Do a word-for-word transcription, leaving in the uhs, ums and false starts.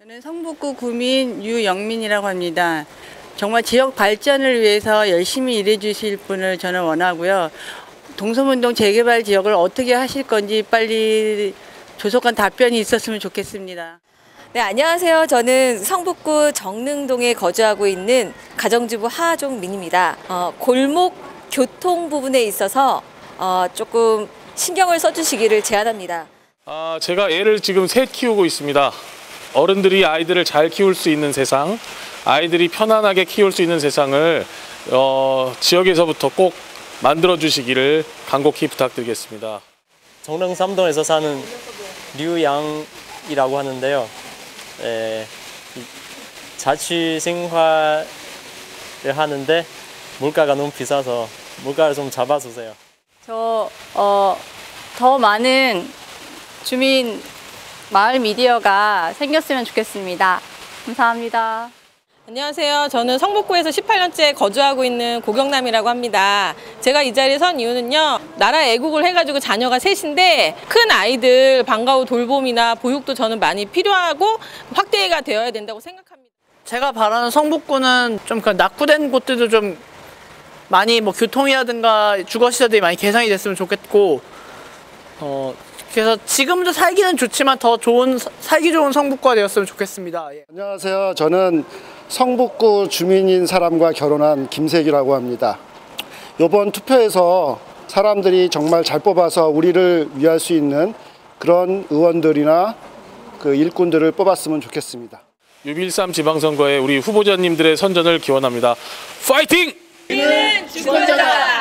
저는 성북구 구민 유영민이라고 합니다. 정말 지역 발전을 위해서 열심히 일해 주실 분을 저는 원하고요. 동서문동 재개발 지역을 어떻게 하실 건지 빨리 조속한 답변이 있었으면 좋겠습니다. 네, 안녕하세요. 저는 성북구 정릉동에 거주하고 있는 가정주부 하종민입니다. 어, 골목 교통 부분에 있어서 어, 조금 신경을 써주시기를 제안합니다. 아, 제가 애를 지금 셋 키우고 있습니다. 어른들이 아이들을 잘 키울 수 있는 세상, 아이들이 편안하게 키울 수 있는 세상을 어, 지역에서부터 꼭 만들어 주시기를 간곡히 부탁드리겠습니다. 정릉 삼동에서 사는 류양이라고 하는데요. 에, 자취 생활을 하는데 물가가 너무 비싸서 물가를 좀 잡아주세요. 저, 어, 더 많은 주민 마을 미디어가 생겼으면 좋겠습니다. 감사합니다. 안녕하세요. 저는 성북구에서 십팔 년째 거주하고 있는 고경남이라고 합니다. 제가 이 자리에 선 이유는요. 나라 애국을 해가지고 자녀가 셋인데 큰 아이들 방과 후 돌봄이나 보육도 저는 많이 필요하고 확대가 되어야 된다고 생각합니다. 제가 바라는 성북구는 좀 그 낙후된 곳들도 좀 많이 뭐 교통이라든가 주거시설들이 많이 개선이 됐으면 좋겠고, 어 그래서 지금도 살기는 좋지만 더 좋은 살기 좋은 성북구가 되었으면 좋겠습니다. 예. 안녕하세요. 저는 성북구 주민인 사람과 결혼한 김세기라고 합니다. 이번 투표에서 사람들이 정말 잘 뽑아서 우리를 위할 수 있는 그런 의원들이나 그 일꾼들을 뽑았으면 좋겠습니다. 유비일삼 지방선거에 우리 후보자님들의 선전을 기원합니다. 파이팅! 우리는 주권자다!